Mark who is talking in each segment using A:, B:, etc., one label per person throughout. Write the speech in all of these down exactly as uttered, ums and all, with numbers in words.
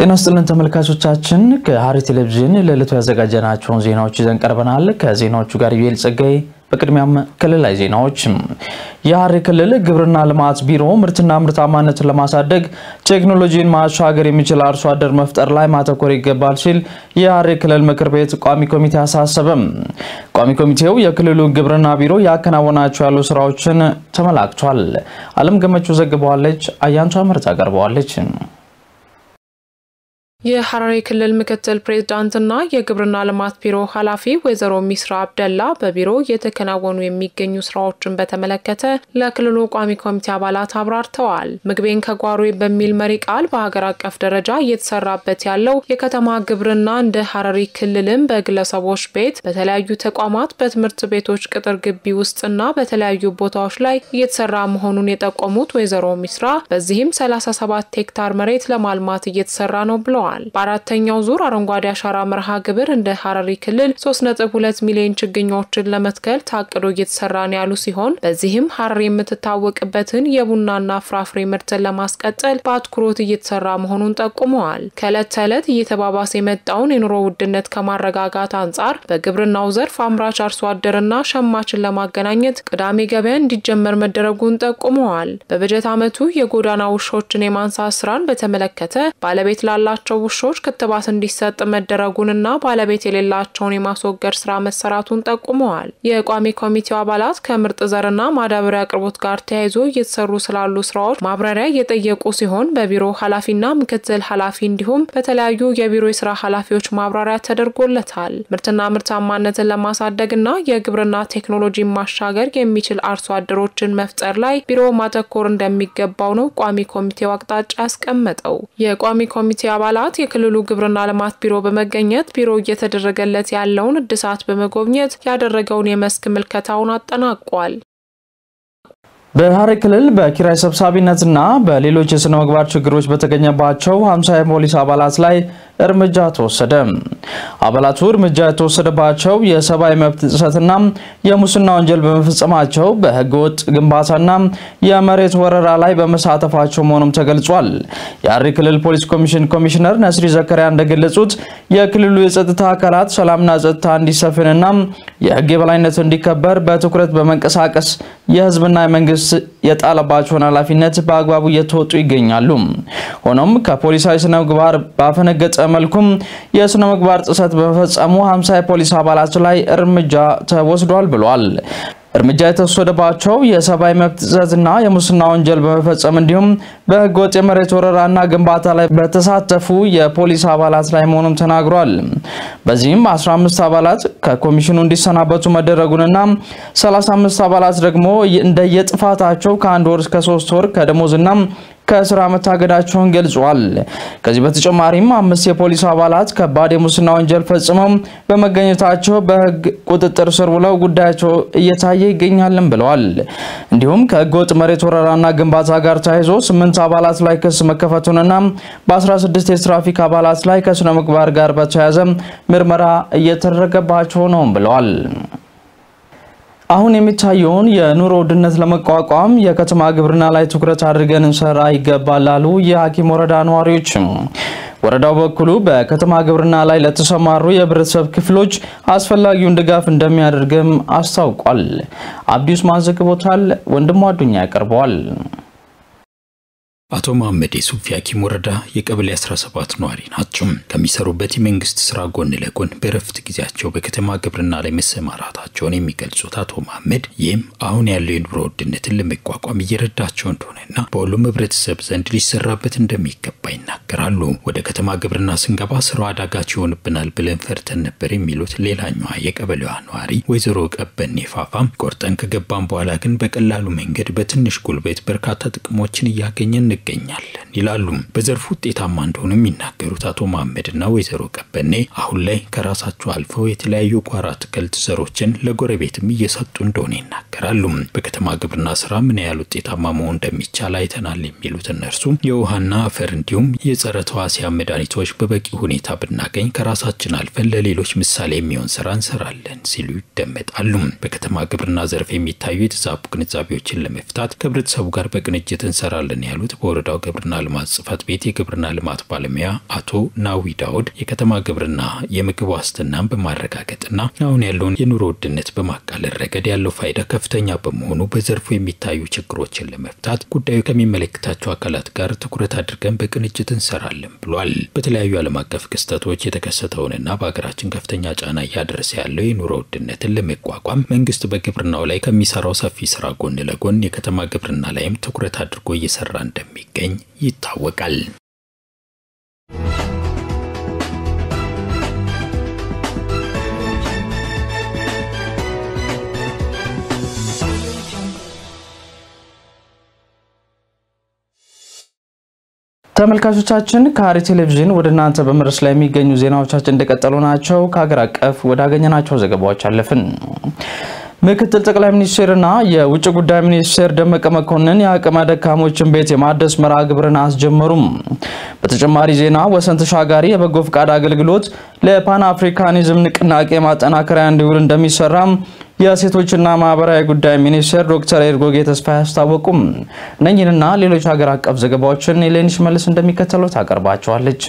A: ጤና ይስጥልን ተመልካቾቻችን ከሐረሪ ቴሌቪዥን ለዕለቱ ያዘጋጀናቸውን ዜናዎች ይዘን ቀርበናል። ከዜናዎቹ ጋር ይል ጸጋይ በቅድሚያም ክልላዊ ዜናዎች የሐረሪ ክልል ግብርና ልማት ቢሮ ምርትና ምርታማነትን ለማሳደግ ቴክኖሎጂን ማሻገር የሚችል አርሶ አደር መፍጠር ላይ ማተኮር ይገባል ሲል የሐረሪ ክልል ምክር ቤት ቋሚ ኮሚቴ አሳሰበም። ቋሚ ኮሚቴው የክልሉ ግብርና ቢሮ ያከናወናቸው ያሉ ስራዎችን ተመላክቷል። ዓለም ገመቹ ዘግበዋለች፣ አያንቷ መርታ ቀርበዋለች።
B: የሐረሪ ክልል ምክትል ፕሬዝዳንትና የግብርና ልማት ቢሮ ኃላፊ ወይዘሮ ሚስራ አብደላ በቢሮ የተከናወኑ የሚገኙ ስራዎችን በተመለከተ ለክልሉ ቋሚ ኮሚቴ አባላት አብራርተዋል። ምግቤን ከጓሮዬ በሚል መሪ ቃል በሀገር አቀፍ ደረጃ እየተሰራበት ያለው የከተማ ግብርና እንደ ሐረሪ ክልልም በግለሰቦች ቤት፣ በተለያዩ ተቋማት፣ በትምህርት ቤቶች ቅጥር ግቢ ውስጥና በተለያዩ ቦታዎች ላይ እየተሰራ መሆኑን የጠቆሙት ወይዘሮ ሚስራ በዚህም ሰላሳ ሰባት ሄክታር መሬት ለማልማት እየተሰራ ነው ብለዋል። በአራተኛው ዙር አረንጓዴ አሻራ መርሃ ግብር እንደ ሐረሪ ክልል ሶስት ነጥብ ሁለት ሚሊዮን ችግኞችን ለመትከል ታቅዶ እየተሰራ ነው ያሉ ሲሆን በዚህም ሐረሪ የምትታወቅበትን የቡናና ፍራፍሬ ምርትን ለማስቀጠል በአትኩሮት እየተሰራ መሆኑን ጠቁመዋል። ከዕለት ተዕለት እየተባባሰ የመጣውን የኑሮ ውድነት ከማረጋጋት አንጻር በግብርናው ዘርፍ አምራች አርሶ አደርና ሸማችን ለማገናኘት ቅዳሜ ገበያ እንዲጀመር መደረጉን ጠቁመዋል። በበጀት ዓመቱ የጎዳና ውሾችን የማንሳት ስራን በተመለከተ ባለቤት ላላቸው ውሾች ክትባት እንዲሰጥ መደረጉንና ባለቤት የሌላቸውን የማስወገድ ስራ መሰራቱን ጠቁመዋል። የቋሚ ኮሚቴው አባላት ከምርጥ ዘርና ማዳበሪያ አቅርቦት ጋር ተያይዞ እየተሰሩ ስላሉ ስራዎች ማብራሪያ እየጠየቁ ሲሆን በቢሮ ኃላፊና ምክትል ኃላፊ እንዲሁም በተለያዩ የቢሮ የስራ ኃላፊዎች ማብራሪያ ተደርጎለታል። ምርትና ምርታማነትን ለማሳደግና የግብርና ቴክኖሎጂ ማሻገር የሚችል አርሶ አደሮችን መፍጠር ላይ ቢሮ ማተኮር እንደሚገባው ነው ቋሚ ኮሚቴው አቅጣጫ ያስቀመጠው። የቋሚ ኮሚቴ አባላት የክልሉ ግብርና ልማት ቢሮ በመገኘት ቢሮ እየተደረገለት ያለውን እድሳት በመጎብኘት ያደረገውን የመስክ ምልከታውን አጠናቋል።
A: በሐረሪ ክልል በኪራይ ሰብሳቢነትና በሌሎች የስነ ምግባር ችግሮች በተገኘባቸው ሃምሳ የፖሊስ አባላት ላይ እርምጃ ተወሰደ። አባላቱ እርምጃ የተወሰደባቸው የሰብአዊ መብት ጥሰትና የሙስና ወንጀል በመፈጸማቸው በህገወጥ ግንባታና የመሬት ወረራ ላይ በመሳተፋቸው መሆኑም ተገልጿል። የሐረሪ ክልል ፖሊስ ኮሚሽን ኮሚሽነር ነስሪ ዘከሪያ እንደገለጹት የክልሉ የጸጥታ አካላት ሰላምና ጸጥታ እንዲሰፍንና የህግ የበላይነት እንዲከበር በትኩረት በመንቀሳቀስ የህዝብና የመንግስት የጣለባቸውን ኃላፊነት በአግባቡ እየተወጡ ይገኛሉ። ሆኖም ከፖሊሳዊ ስነ ምግባር ባፈነገጠ መልኩም የስነ ምግባር ጥሰት በመፈጸሙ ሃምሳ የፖሊስ አባላት ላይ እርምጃ ተወስዷል ብሏል። እርምጃ የተወሰደባቸው የሰብአዊ መብት ጥሰትና የሙስና ወንጀል በመፈጸም እንዲሁም በህገወጥ የመሬት ወረራና ግንባታ ላይ በተሳተፉ የፖሊስ አባላት ላይ መሆኑን ተናግሯል። በዚህም አስራ አምስት አባላት ከኮሚሽኑ እንዲሰናበቱ መደረጉንና ሰላሳ አምስት አባላት ደግሞ እንደየጥፋታቸው ከአንድ ወር እስከ ሶስት ወር ከደሞዝና ከስራ መታገዳቸውን ገልጿል። ከዚህ በተጨማሪም አምስት የፖሊስ አባላት ከባድ የሙስና ወንጀል ፈጽመው በመገኘታቸው በህግ ቁጥጥር ስር ውለው ጉዳያቸው እየታየ ይገኛልም ብለዋል። እንዲሁም ከህገወጥ መሬት ወረራና ግንባታ ጋር ተያይዞ ስምንት አባላት ላይ ክስ መከፈቱንና በ16 የትራፊክ አባላት ላይ ከስነ ምግባር ጋር በተያያዘ ምርመራ እየተደረገባቸው ነው ብለዋል። አሁን የሚታየውን የኑሮ ውድነት ለመቋቋም የከተማ ግብርና ላይ ትኩረት አድርገን እንሰራ ይገባል አሉ የሐኪም ወረዳ ነዋሪዎች። ወረዳው በኩሉ በከተማ ግብርና ላይ ለተሰማሩ የህብረተሰብ ክፍሎች አስፈላጊውን ድጋፍ እንደሚያደርግም አስታውቋል። አብዲስ ማዘግቦታል፣ ወንድሙ አዱኛ ያቀርበዋል።
C: አቶ መሐመድ የሱፊ ሐኪም ወረዳ የቀበሌ አስራ ሰባት ነዋሪ ናቸው። ከሚሰሩበት የመንግስት ስራ ጎን ለጎን በረፍት ጊዜያቸው በከተማ ግብርና ላይ መሰማራታቸውን የሚገልጹት አቶ መሐመድ ይህም አሁን ያለው የኑሮ ውድነትን ለመቋቋም እየረዳቸው እንደሆነና በሁሉም ህብረተሰብ ዘንድ ሊሰራበት እንደሚገባ ይናገራሉ። ወደ ከተማ ግብርና ስንገባ ስራው አዳጋች ይሆንብናል ብለን ፈርተን ነበር የሚሉት ሌላኛዋ የቀበሌዋ ነዋሪ ወይዘሮ ቀበኔ ፋፋም ቆርጠን ከገባን በኋላ ግን በቀላሉ መንገድ በትንሽ ጉልበት በርካታ ጥቅሞችን እያገኘን ይገኛለን ይላሉ። በዘርፉ ውጤታማ እንደሆኑ የሚናገሩት አቶ መሐመድና ወይዘሮ ቀበኔ አሁን ላይ ከራሳቸው አልፈው የተለያዩ ጓሮ አትክልት ዘሮችን ለጎረቤትም እየሰጡ እንደሆነ ይናገራሉ። በከተማ ግብርና ስራ ምን ያህል ውጤታማ መሆን እንደሚቻል አይተናል የሚሉት እነርሱ የውሃና አፈር እንዲሁም የጸረ ተዋሲያን መድኃኒቶች በበቂ ሁኔታ ብናገኝ ከራሳችን አልፈን ለሌሎች ምሳሌ የሚሆን ስራ እንሰራለን ሲሉ ይደመጣሉ። በከተማ ግብርና ዘርፍ የሚታዩ የተዛቡ ግንዛቤዎችን ለመፍታት ከህብረተሰቡ ጋር በቅንጅት እንሰራለን ያሉት በወረዳው ግብርና ልማት ጽሕፈት ቤት የግብርና ልማት ባለሙያ አቶ ናዊ ዳውድ የከተማ ግብርና የምግብ ዋስትናን በማረጋገጥና አሁን ያለውን የኑሮ ውድነት በማቃለል ረገድ ያለው ፋይዳ ከፍተኛ በመሆኑ በዘርፉ የሚታዩ ችግሮችን ለመፍታት ጉዳዩ ከሚመለከታቸው አካላት ጋር ትኩረት አድርገን በቅንጅት እንሰራለን ብሏል። በተለያዩ ዓለም አቀፍ ክስተቶች የተከሰተውንና በአገራችን ከፍተኛ ጫና እያደረሰ ያለው የኑሮ ውድነትን ለመቋቋም መንግስት በግብርናው ላይ ከሚሰራው ሰፊ ስራ ጎን ለጎን የከተማ ግብርና ላይም ትኩረት አድርጎ እየሰራ እንደሚገኝ ይታወቃል።
A: ተመልካቾቻችን ከሐረሪ ቴሌቪዥን ወደ እናንተ በመድረስ ላይ የሚገኙ ዜናዎቻችን እንደቀጠሉ ናቸው። ከሀገር አቀፍ ወደ አገኘናቸው ዘገባዎች አለፍን። ምክትል ጠቅላይ ሚኒስትርና የውጭ ጉዳይ ሚኒስትር ደመቀ መኮንን የአቅመ ደካሞችን ቤት የማደስ መርሃ ግብርን አስጀመሩም። በተጨማሪ ዜና ወሰን ተሻጋሪ የበጎ ፍቃድ አገልግሎት ለፓን አፍሪካኒዝም ንቅናቄ ማጠናከሪያ እንዲውል እንደሚሰራም የሴቶችና ማህበራዊ ጉዳይ ሚኒስትር ዶክተር ኤርጎጌ ተስፋዬ አስታወቁም። እነኚህንና ሌሎች ሀገር አቀፍ ዘገባዎችን ሌኒሽ መልስ እንደሚከተለው ታቀርባቸዋለች።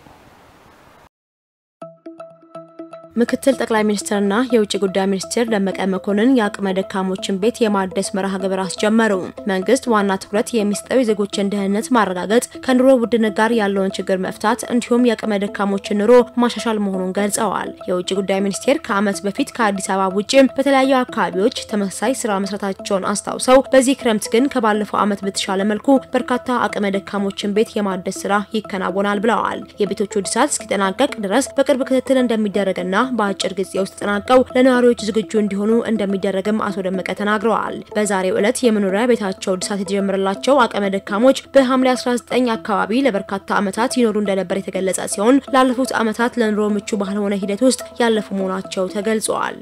D: ምክትል ጠቅላይ ሚኒስትርና የውጭ ጉዳይ ሚኒስትር ደመቀ መኮንን የአቅመ ደካሞችን ቤት የማደስ መርሃ ግብር አስጀመሩ። መንግስት ዋና ትኩረት የሚሰጠው የዜጎችን ደህንነት ማረጋገጥ፣ ከኑሮ ውድነት ጋር ያለውን ችግር መፍታት እንዲሁም የአቅመ ደካሞችን ኑሮ ማሻሻል መሆኑን ገልጸዋል። የውጭ ጉዳይ ሚኒስቴር ከዓመት በፊት ከአዲስ አበባ ውጪ በተለያዩ አካባቢዎች ተመሳሳይ ስራ መስራታቸውን አስታውሰው በዚህ ክረምት ግን ከባለፈው ዓመት በተሻለ መልኩ በርካታ አቅመ ደካሞችን ቤት የማደስ ስራ ይከናወናል ብለዋል። የቤቶቹ እድሳት እስኪጠናቀቅ ድረስ በቅርብ ክትትል እንደሚደረግና በአጭር ጊዜ ውስጥ ተጠናቀው ለነዋሪዎች ዝግጁ እንዲሆኑ እንደሚደረግም አቶ ደመቀ ተናግረዋል። በዛሬው ዕለት የመኖሪያ ቤታቸው እድሳት የተጀመረላቸው አቅመ ደካሞች በሐምሌ አስራ ዘጠኝ አካባቢ ለበርካታ ዓመታት ይኖሩ እንደነበር የተገለጸ ሲሆን ላለፉት ዓመታት ለኑሮ ምቹ ባልሆነ ሂደት ውስጥ ያለፉ መሆናቸው ተገልጿል።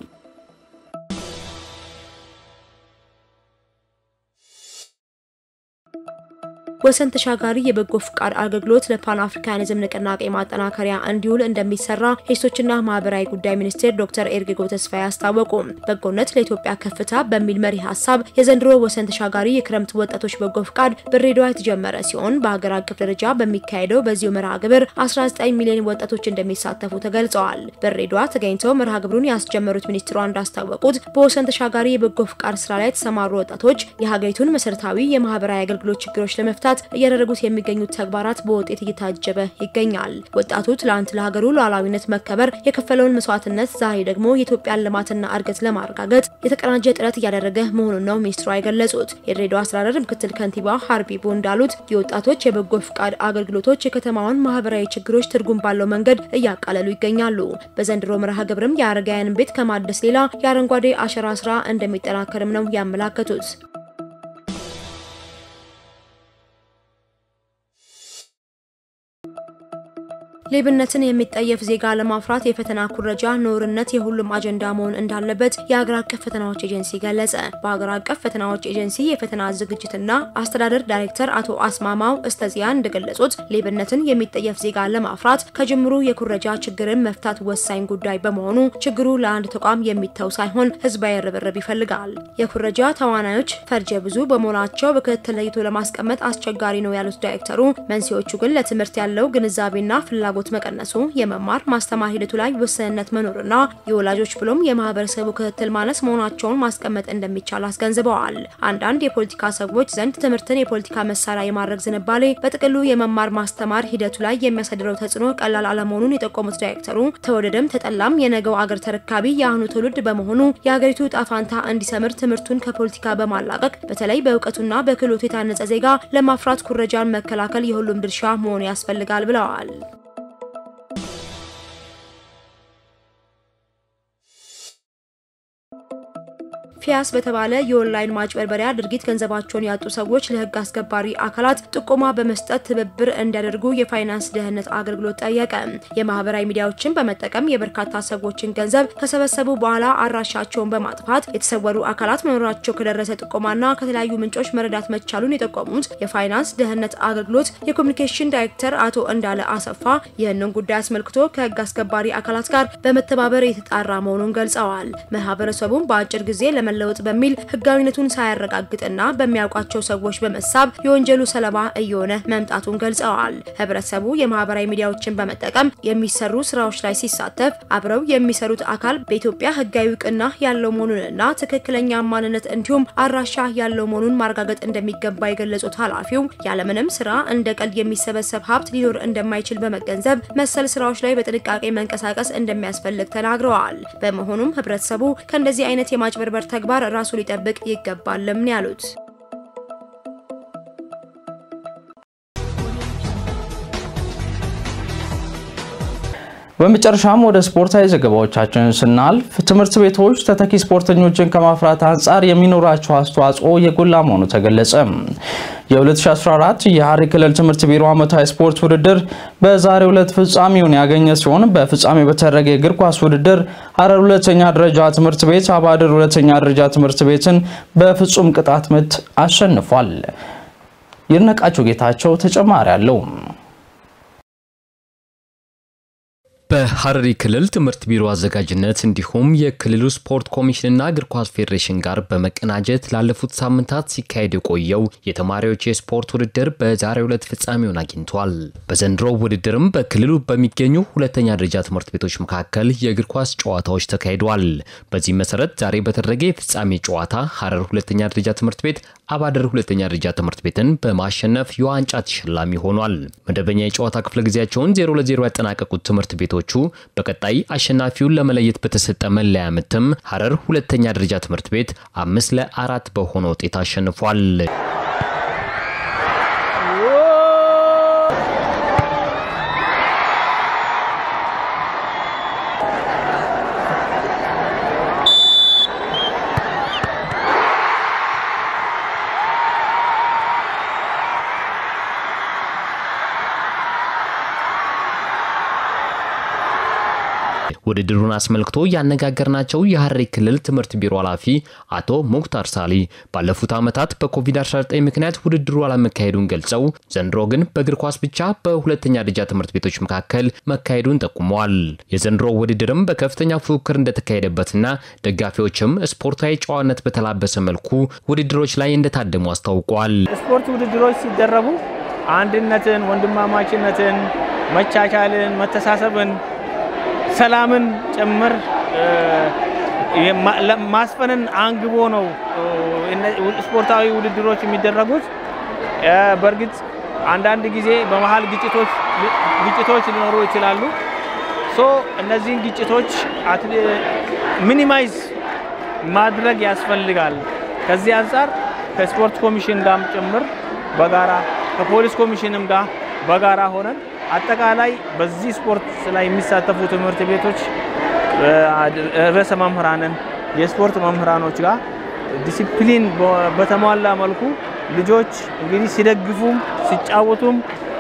D: ወሰን ተሻጋሪ የበጎ ፍቃድ አገልግሎት ለፓን አፍሪካኒዝም ንቅናቄ ማጠናከሪያ እንዲውል እንደሚሰራ የሴቶችና ማህበራዊ ጉዳይ ሚኒስትር ዶክተር ኤርጎጌ ተስፋዬ አስታወቁ። በጎነት ለኢትዮጵያ ከፍታ በሚል መሪ ሐሳብ የዘንድሮ ወሰን ተሻጋሪ የክረምት ወጣቶች በጎ ፍቃድ በድሬዳዋ የተጀመረ ሲሆን በሀገር አቀፍ ደረጃ በሚካሄደው በዚሁ መርሃ ግብር አስራ ዘጠኝ ሚሊዮን ወጣቶች እንደሚሳተፉ ተገልጸዋል። በድሬዳዋ ተገኝተው መርሃ ግብሩን ያስጀመሩት ሚኒስትሯ እንዳስታወቁት በወሰን ተሻጋሪ የበጎ ፍቃድ ስራ ላይ የተሰማሩ ወጣቶች የሀገሪቱን መሰረታዊ የማህበራዊ አገልግሎት ችግሮች ለመፍታት እያደረጉት የሚገኙት ተግባራት በውጤት እየታጀበ ይገኛል። ወጣቱ ትላንት ለሀገሩ ሉዓላዊነት መከበር የከፈለውን መስዋዕትነት ዛሬ ደግሞ የኢትዮጵያን ልማትና እድገት ለማረጋገጥ የተቀናጀ ጥረት እያደረገ መሆኑን ነው ሚኒስትሯ የገለጹት። የድሬዳዋ አስተዳደር ምክትል ከንቲባ ሀርቢቡ እንዳሉት የወጣቶች የበጎ ፍቃድ አገልግሎቶች የከተማውን ማህበራዊ ችግሮች ትርጉም ባለው መንገድ እያቃለሉ ይገኛሉ። በዘንድሮ መርሃ ግብርም የአረጋውያን ቤት ከማደስ ሌላ የአረንጓዴ አሻራ ስራ እንደሚጠናከርም ነው ያመላከቱት። ሌብነትን የሚጠየፍ ዜጋ ለማፍራት የፈተና ኩረጃ ኖርነት የሁሉም አጀንዳ መሆን እንዳለበት የሀገር አቀፍ ፈተናዎች ኤጀንሲ ገለጸ። በሀገር አቀፍ ፈተናዎች ኤጀንሲ የፈተና ዝግጅትና አስተዳደር ዳይሬክተር አቶ አስማማው እስተዚያን እንደገለጹት ሌብነትን የሚጠየፍ ዜጋ ለማፍራት ከጅምሩ የኩረጃ ችግርን መፍታት ወሳኝ ጉዳይ በመሆኑ ችግሩ ለአንድ ተቋም የሚተው ሳይሆን ህዝባዊ ርብርብ ይፈልጋል። የኩረጃ ተዋናዮች ፈርጀ ብዙ በመሆናቸው በክትትል ለይቶ ለማስቀመጥ አስቸጋሪ ነው ያሉት ዳይሬክተሩ መንስኤዎቹ ግን ለትምህርት ያለው ግንዛቤና ፍላጎት መቀነሱ፣ የመማር ማስተማር ሂደቱ ላይ ውስንነት መኖርና የወላጆች ብሎም የማህበረሰቡ ክትትል ማነስ መሆናቸውን ማስቀመጥ እንደሚቻል አስገንዝበዋል። አንዳንድ የፖለቲካ ሰዎች ዘንድ ትምህርትን የፖለቲካ መሳሪያ የማድረግ ዝንባሌ በጥቅሉ የመማር ማስተማር ሂደቱ ላይ የሚያሳድረው ተጽዕኖ ቀላል አለመሆኑን የጠቆሙት ዳይሬክተሩ ተወደደም ተጠላም የነገው አገር ተረካቢ የአሁኑ ትውልድ በመሆኑ የሀገሪቱ ዕጣ ፈንታ እንዲሰምር ትምህርቱን ከፖለቲካ በማላቀቅ በተለይ በእውቀቱና በክህሎቱ የታነጸ ዜጋ ለማፍራት ኩረጃን መከላከል የሁሉም ድርሻ መሆን ያስፈልጋል ብለዋል። ፊያስ በተባለ የኦንላይን ማጭበርበሪያ ድርጊት ገንዘባቸውን ያጡ ሰዎች ለህግ አስከባሪ አካላት ጥቆማ በመስጠት ትብብር እንዲያደርጉ የፋይናንስ ደህንነት አገልግሎት ጠየቀ። የማህበራዊ ሚዲያዎችን በመጠቀም የበርካታ ሰዎችን ገንዘብ ከሰበሰቡ በኋላ አራሻቸውን በማጥፋት የተሰወሩ አካላት መኖራቸው ከደረሰ ጥቆማና ከተለያዩ ምንጮች መረዳት መቻሉን የጠቆሙት የፋይናንስ ደህንነት አገልግሎት የኮሙኒኬሽን ዳይሬክተር አቶ እንዳለ አሰፋ ይህንን ጉዳይ አስመልክቶ ከህግ አስከባሪ አካላት ጋር በመተባበር የተጣራ መሆኑን ገልጸዋል። ማህበረሰቡም በአጭር ጊዜ ለመለወጥ በሚል ህጋዊነቱን ሳያረጋግጥና በሚያውቃቸው ሰዎች በመሳብ የወንጀሉ ሰለባ እየሆነ መምጣቱን ገልጸዋል። ህብረተሰቡ የማህበራዊ ሚዲያዎችን በመጠቀም የሚሰሩ ስራዎች ላይ ሲሳተፍ አብረው የሚሰሩት አካል በኢትዮጵያ ህጋዊ እውቅና ያለው መሆኑንና ትክክለኛ ማንነት እንዲሁም አራሻ ያለው መሆኑን ማረጋገጥ እንደሚገባ የገለጹት ኃላፊው ያለምንም ስራ እንደ ቀልድ የሚሰበሰብ ሀብት ሊኖር እንደማይችል በመገንዘብ መሰል ስራዎች ላይ በጥንቃቄ መንቀሳቀስ እንደሚያስፈልግ ተናግረዋል። በመሆኑም ህብረተሰቡ ከእንደዚህ አይነት የማጭበርበር ተግባር ራሱ ሊጠብቅ ይገባልም ነው ያሉት።
A: በመጨረሻም ወደ ስፖርታዊ ዘገባዎቻችን ስናልፍ ትምህርት ቤቶች ተተኪ ስፖርተኞችን ከማፍራት አንጻር የሚኖራቸው አስተዋጽኦ የጎላ መሆኑ ተገለጸ። የ2014 የሐረሪ ክልል ትምህርት ቢሮ ዓመታዊ ስፖርት ውድድር በዛሬው ዕለት ፍጻሜውን ያገኘ ሲሆን በፍጻሜው በተደረገ የእግር ኳስ ውድድር ሐረር ሁለተኛ ደረጃ ትምህርት ቤት አባድር ሁለተኛ ደረጃ ትምህርት ቤትን በፍጹም ቅጣት ምት አሸንፏል። ይርነቃቸው ጌታቸው ተጨማሪ አለው።
E: በሐረሪ ክልል ትምህርት ቢሮ አዘጋጅነት እንዲሁም የክልሉ ስፖርት ኮሚሽንና እግር ኳስ ፌዴሬሽን ጋር በመቀናጀት ላለፉት ሳምንታት ሲካሄድ የቆየው የተማሪዎች የስፖርት ውድድር በዛሬው ዕለት ፍጻሜውን አግኝቷል። በዘንድሮው ውድድርም በክልሉ በሚገኙ ሁለተኛ ደረጃ ትምህርት ቤቶች መካከል የእግር ኳስ ጨዋታዎች ተካሂደዋል። በዚህ መሰረት ዛሬ በተደረገ የፍጻሜ ጨዋታ ሐረር ሁለተኛ ደረጃ ትምህርት ቤት አባድር ሁለተኛ ደረጃ ትምህርት ቤትን በማሸነፍ የዋንጫ ተሸላሚ ሆኗል። መደበኛ የጨዋታ ክፍለ ጊዜያቸውን ዜሮ ለዜሮ ያጠናቀቁት ትምህርት ቤቶቹ በቀጣይ አሸናፊውን ለመለየት በተሰጠ መለያ ምትም ሐረር ሁለተኛ ደረጃ ትምህርት ቤት አምስት ለአራት በሆነ ውጤት አሸንፏል። ውድድሩን አስመልክቶ ያነጋገርናቸው የሐረሪ ክልል ትምህርት ቢሮ ኃላፊ አቶ ሙክታር ሳሊ ባለፉት ዓመታት በኮቪድ አስራ ዘጠኝ ምክንያት ውድድሩ አለመካሄዱን ገልጸው ዘንድሮ ግን በእግር ኳስ ብቻ በሁለተኛ ደረጃ ትምህርት ቤቶች መካከል መካሄዱን ጠቁመዋል። የዘንድሮ ውድድርም በከፍተኛ ፉክክር እንደተካሄደበትና ደጋፊዎችም ስፖርታዊ ጨዋነት በተላበሰ መልኩ ውድድሮች ላይ እንደታደሙ አስታውቀዋል።
F: ስፖርት ውድድሮች ሲደረጉ አንድነትን፣ ወንድማማችነትን፣ መቻቻልን፣ መተሳሰብን ሰላምን ጭምር ማስፈንን አንግቦ ነው ስፖርታዊ ውድድሮች የሚደረጉት። በርግጥ አንዳንድ ጊዜ በመሃል ግጭቶች ግጭቶች ሊኖሩ ይችላሉ። ሶ እነዚህን ግጭቶች ሚኒማይዝ ማድረግ ያስፈልጋል። ከዚህ አንፃር ከስፖርት ኮሚሽን ጋር ጭምር በጋራ ከፖሊስ ኮሚሽንም ጋር በጋራ ሆነን አጠቃላይ በዚህ ስፖርት ላይ የሚሳተፉ ትምህርት ቤቶች ርዕሰ መምህራንን የስፖርት መምህራኖች ጋር ዲሲፕሊን በተሟላ መልኩ ልጆች እንግዲህ ሲደግፉም ሲጫወቱም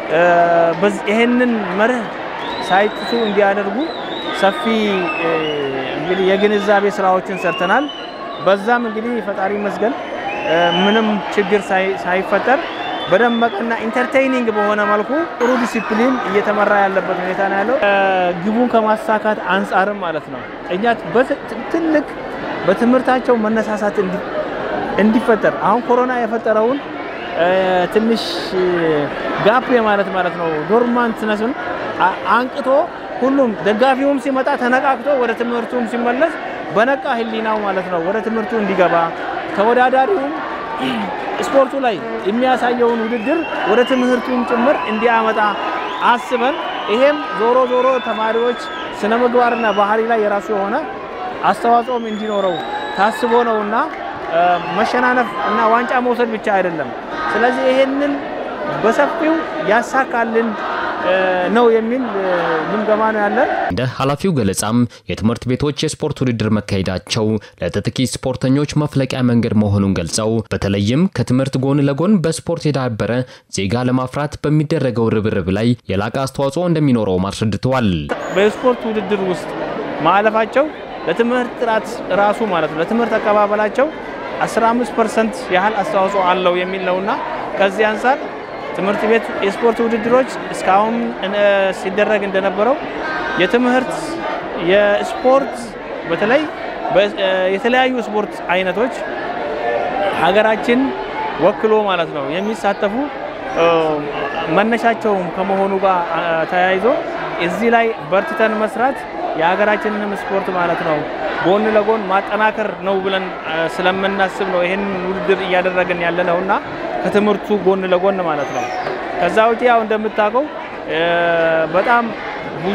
F: በዚህንን መርህ ሳይጥሱ እንዲያደርጉ ሰፊ እንግዲህ የግንዛቤ ስራዎችን ሰርተናል። በዛም እንግዲህ ፈጣሪ መስገን ምንም ችግር ሳይፈጠር በደመቀና ኢንተርቴይኒንግ በሆነ መልኩ ጥሩ ዲሲፕሊን እየተመራ ያለበት ሁኔታ ነው ያለው። ግቡን ከማሳካት አንፃርም ማለት ነው እኛ በትልቅ በትምህርታቸው መነሳሳት እንዲፈጠር አሁን ኮሮና የፈጠረውን ትንሽ ጋፕ ማለት ማለት ነው ዶርማንትነሱን አንቅቶ ሁሉም ደጋፊውም ሲመጣ ተነቃቅቶ ወደ ትምህርቱም ሲመለስ በነቃ ህሊናው ማለት ነው ወደ ትምህርቱ እንዲገባ ተወዳዳሪውም ስፖርቱ ላይ የሚያሳየውን ውድድር ወደ ትምህርቱም ጭምር እንዲያመጣ አስበን ይሄም ዞሮ ዞሮ ተማሪዎች ስነ ምግባርና ባህሪ ላይ የራሱ የሆነ አስተዋጽኦም እንዲኖረው ታስቦ ነውና መሸናነፍ እና ዋንጫ መውሰድ ብቻ አይደለም። ስለዚህ ይሄንን በሰፊው ያሳካልን ነው የሚል ግምገማ ነው ያለን።
E: እንደ ኃላፊው ገለጻም የትምህርት ቤቶች የስፖርት ውድድር መካሄዳቸው ለተተኪ ስፖርተኞች መፍለቂያ መንገድ መሆኑን ገልጸው በተለይም ከትምህርት ጎን ለጎን በስፖርት የዳበረ ዜጋ ለማፍራት በሚደረገው ርብርብ ላይ የላቀ አስተዋጽኦ እንደሚኖረው ማስረድተዋል።
F: በስፖርት ውድድር ውስጥ ማለፋቸው ለትምህርት ጥራት ራሱ ማለት ነው ለትምህርት አቀባበላቸው አስራ አምስት ፐርሰንት ያህል አስተዋጽኦ አለው የሚል ነውና ከዚህ አንፃር ትምህርት ቤት የስፖርት ውድድሮች እስካሁን ሲደረግ እንደነበረው የትምህርት የስፖርት በተለይ የተለያዩ ስፖርት አይነቶች ሀገራችን ወክሎ ማለት ነው የሚሳተፉ መነሻቸውም ከመሆኑ ጋር ተያይዞ እዚህ ላይ በርትተን መስራት የሀገራችንንም ስፖርት ማለት ነው ጎን ለጎን ማጠናከር ነው ብለን ስለምናስብ ነው ይሄን ውድድር እያደረግን ያለነውና ከትምህርቱ ጎን ለጎን ማለት ነው። ከዛው ያው እንደምታውቀው በጣም ብዙ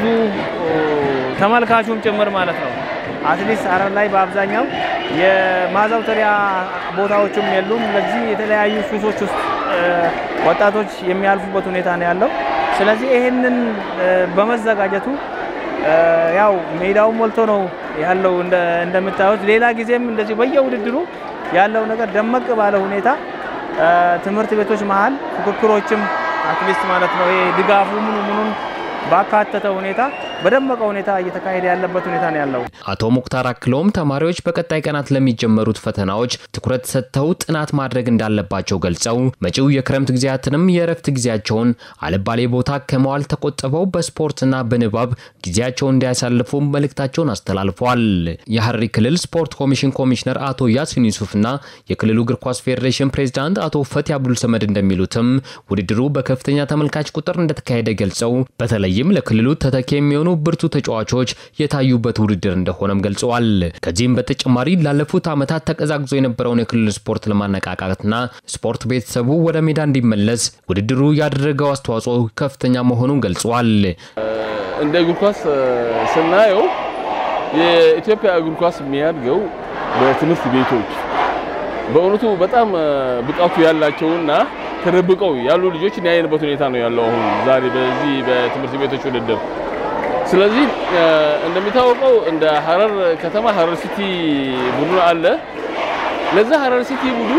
F: ተመልካቹም ጭምር ማለት ነው አትሊስት ሐረር ላይ በአብዛኛው የማዛውተሪያ ቦታዎችም የሉም። ለዚህ የተለያዩ ሱሶች ውስጥ ወጣቶች የሚያልፉበት ሁኔታ ነው ያለው። ስለዚህ ይሄንን በመዘጋጀቱ ያው ሜዳው ሞልቶ ነው ያለው እንደምታዩት። ሌላ ጊዜም እንደዚህ በየውድድሩ ያለው ነገር ደመቅ ባለ ሁኔታ ትምህርት ቤቶች መሃል ፉክክሮችም አትሊስት ማለት ነው ይሄ ድጋፉ ምኑ ምኑን ባካተተ ሁኔታ በደመቀ ሁኔታ እየተካሄደ ያለበት ሁኔታ ነው ያለው።
E: አቶ ሙክታር አክሎም ተማሪዎች በቀጣይ ቀናት ለሚጀመሩት ፈተናዎች ትኩረት ሰጥተው ጥናት ማድረግ እንዳለባቸው ገልጸው መጪው የክረምት ጊዜያትንም የእረፍት ጊዜያቸውን አልባሌ ቦታ ከመዋል ተቆጥበው በስፖርትና በንባብ ጊዜያቸውን እንዲያሳልፉ መልእክታቸውን አስተላልፈዋል። የሐረሪ ክልል ስፖርት ኮሚሽን ኮሚሽነር አቶ ያሲን ዩሱፍና የክልሉ እግር ኳስ ፌዴሬሽን ፕሬዝዳንት አቶ ፈቲ አብዱል ሰመድ እንደሚሉትም ውድድሩ በከፍተኛ ተመልካች ቁጥር እንደተካሄደ ገልጸው በተለይም ለክልሉ ተተኪ የሚሆኑ ብርቱ ተጫዋቾች የታዩበት ውድድር እንደሆነም ገልጸዋል። ከዚህም በተጨማሪ ላለፉት ዓመታት ተቀዛቅዞ የነበረውን የክልል ስፖርት ለማነቃቃትና ስፖርት ቤተሰቡ ወደ ሜዳ እንዲመለስ ውድድሩ ያደረገው አስተዋጽኦ ከፍተኛ መሆኑን ገልጸዋል።
G: እንደ እግር ኳስ ስናየው የኢትዮጵያ እግር ኳስ የሚያድገው በትምህርት ቤቶች በእውነቱ በጣም ብቃቱ ያላቸውና ተረብቀው ያሉ ልጆች ያየንበት ሁኔታ ነው ያለው አሁን ዛሬ በዚህ በትምህርት ቤቶች ውድድር። ስለዚህ እንደሚታወቀው እንደ ሐረር ከተማ ሐረር ሲቲ ቡድን አለ። ለዛ ሐረር ሲቲ ቡድን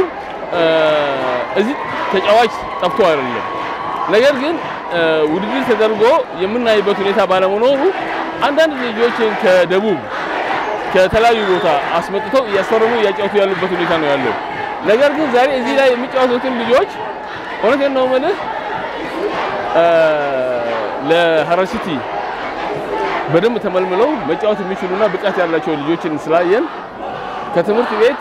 G: እዚህ ተጫዋች ጠፍቶ አይደለም። ነገር ግን ውድድር ተደርጎ የምናይበት ሁኔታ ባለመኖሩ አንዳንድ ልጆችን ከደቡብ ከተለያዩ ቦታ አስመጥተው እያሰረሙ እያጫወቱ ያሉበት ሁኔታ ነው ያለው። ነገር ግን ዛሬ እዚህ ላይ የሚጫወቱትን ልጆች ሆነን ነው ማለት ለሐረር ሲቲ በደንብ ተመልምለው መጫወት የሚችሉና ብቃት ያላቸው ልጆችን ስላየን ከትምህርት ቤት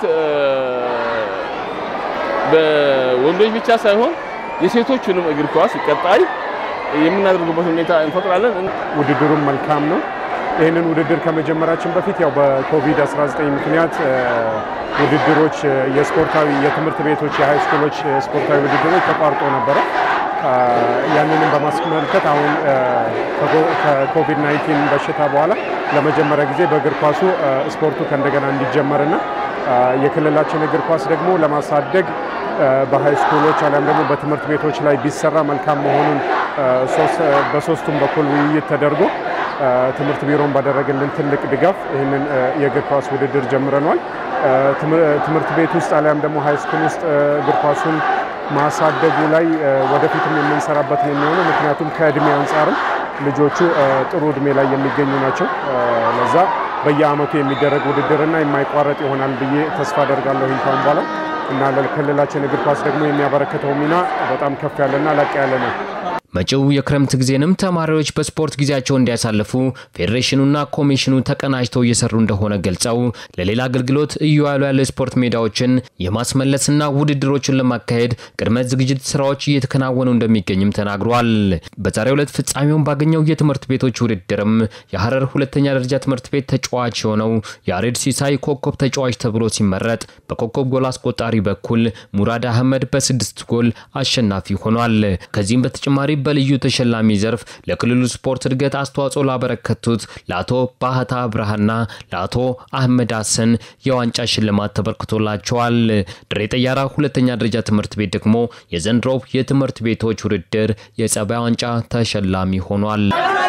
G: በወንዶች ብቻ ሳይሆን የሴቶችንም እግር ኳስ ቀጣይ የምናደርግበት ሁኔታ እንፈጥራለን።
H: ውድድሩም መልካም ነው። ይሄንን ውድድር ከመጀመራችን በፊት ያው በኮቪድ አስራ ዘጠኝ ምክንያት ውድድሮች የስፖርታዊ የትምህርት ቤቶች የሃይ ስኩሎች ስፖርታዊ ውድድሮች ተቋርጦ ነበር። ያንንም በማስመልከት አሁን ከኮቪድ ናይንቲን በሽታ በኋላ ለመጀመሪያ ጊዜ በእግር ኳሱ ስፖርቱ ከእንደገና እንዲጀመርና የክልላችን እግር ኳስ ደግሞ ለማሳደግ በሃይ ስኩሎች አለም ደግሞ በትምህርት ቤቶች ላይ ቢሰራ መልካም መሆኑን በሶስቱም በኩል ውይይት ተደርጎ ትምህርት ቢሮን ባደረገልን ትልቅ ድጋፍ ይሄንን የእግር ኳስ ውድድር ጀምረናል። ትምህርት ቤት ውስጥ አለም ደግሞ ሃይ ስኩል ውስጥ እግር ኳሱን ማሳደጉ ላይ ወደፊትም የምንሰራበት ነው የሚሆነው። ምክንያቱም ከእድሜ አንፃርም ልጆቹ ጥሩ እድሜ ላይ የሚገኙ ናቸው። ለዛ በየአመቱ የሚደረግ ውድድርና የማይቋረጥ ይሆናል ብዬ ተስፋ አደርጋለሁ እንኳን ባላ እና ለክልላችን እግር ኳስ ደግሞ የሚያበረክተው ሚና በጣም ከፍ ያለና ላቅ ያለ ነው።
E: መጪው የክረምት ጊዜንም ተማሪዎች በስፖርት ጊዜያቸው እንዲያሳልፉ ፌዴሬሽኑና ኮሚሽኑ ተቀናጅተው እየሰሩ እንደሆነ ገልጸው ለሌላ አገልግሎት እየዋሉ ያሉ ስፖርት ሜዳዎችን የማስመለስና ውድድሮችን ለማካሄድ ቅድመ ዝግጅት ስራዎች እየተከናወኑ እንደሚገኝም ተናግሯል። በዛሬው ዕለት ፍጻሜውን ባገኘው የትምህርት ቤቶች ውድድርም የሐረር ሁለተኛ ደረጃ ትምህርት ቤት ተጫዋች የሆነው ያሬድ ሲሳይ ኮከብ ተጫዋች ተብሎ ሲመረጥ በኮከብ ጎል አስቆጣሪ በኩል ሙራድ አህመድ በስድስት ጎል አሸናፊ ሆኗል። ከዚህም በተጨማሪ በልዩ ተሸላሚ ዘርፍ ለክልሉ ስፖርት እድገት አስተዋጽኦ ላበረከቱት ለአቶ ባህታ ብርሃንና ለአቶ አህመድ ሐሰን የዋንጫ ሽልማት ተበርክቶላቸዋል። ድሬ ጠያራ ሁለተኛ ደረጃ ትምህርት ቤት ደግሞ የዘንድሮው የትምህርት ቤቶች ውድድር የጸባይ ዋንጫ ተሸላሚ ሆኗል።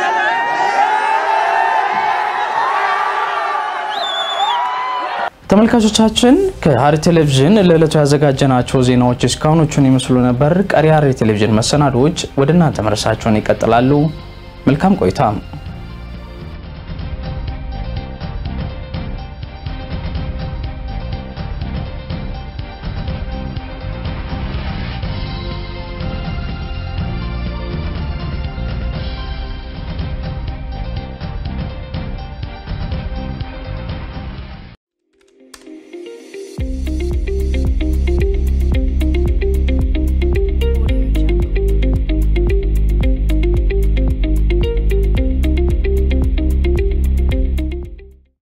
A: ተመልካቾቻችን ከሐረሪ ቴሌቪዥን ለዕለቱ ያዘጋጀናቸው ዜናዎች እስካሁኖቹን ይመስሉ ነበር። ቀሪ ሐረሪ ቴሌቪዥን መሰናዶዎች ወደ እናንተ መድረሳቸውን ይቀጥላሉ። መልካም ቆይታ።